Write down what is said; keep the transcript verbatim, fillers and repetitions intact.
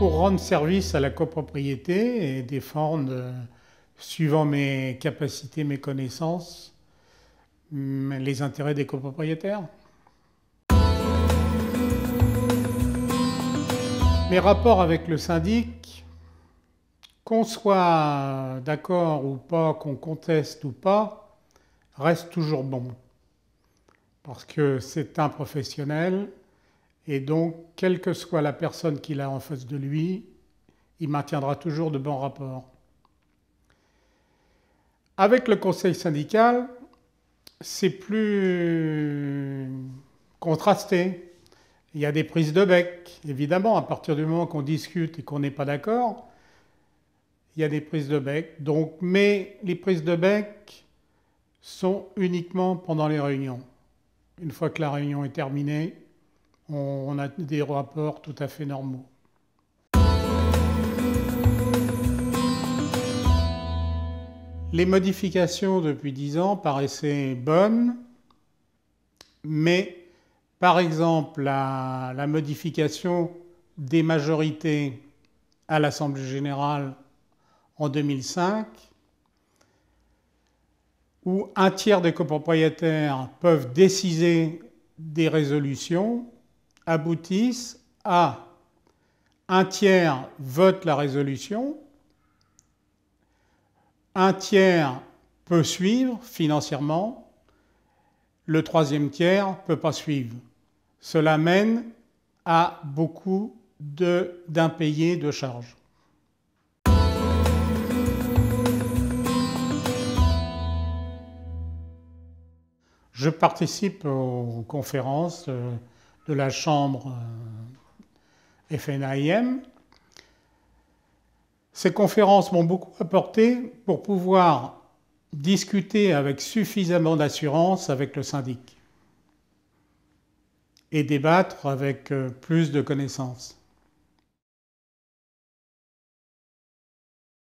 pour rendre service à la copropriété et défendre, euh, suivant mes capacités, mes connaissances, hum, les intérêts des copropriétaires. Mes rapports avec le syndic, qu'on soit d'accord ou pas, qu'on conteste ou pas, restent toujours bons. Parce que c'est un professionnel et donc, quelle que soit la personne qu'il a en face de lui, il maintiendra toujours de bons rapports. Avec le conseil syndical, c'est plus contrasté. Il y a des prises de bec, évidemment, à partir du moment qu'on discute et qu'on n'est pas d'accord, il y a des prises de bec. Donc, mais les prises de bec sont uniquement pendant les réunions. Une fois que la réunion est terminée, on a des rapports tout à fait normaux. Les modifications depuis dix ans paraissaient bonnes, mais par exemple la, la modification des majorités à l'Assemblée générale en deux mille cinq, où un tiers des copropriétaires peuvent décider des résolutions, aboutissent à un tiers vote la résolution, un tiers peut suivre financièrement, le troisième tiers ne peut pas suivre. Cela mène à beaucoup d'impayés de charges. Je participe aux conférences de la chambre F N A I M. Ces conférences m'ont beaucoup apporté pour pouvoir discuter avec suffisamment d'assurance avec le syndic et débattre avec plus de connaissances.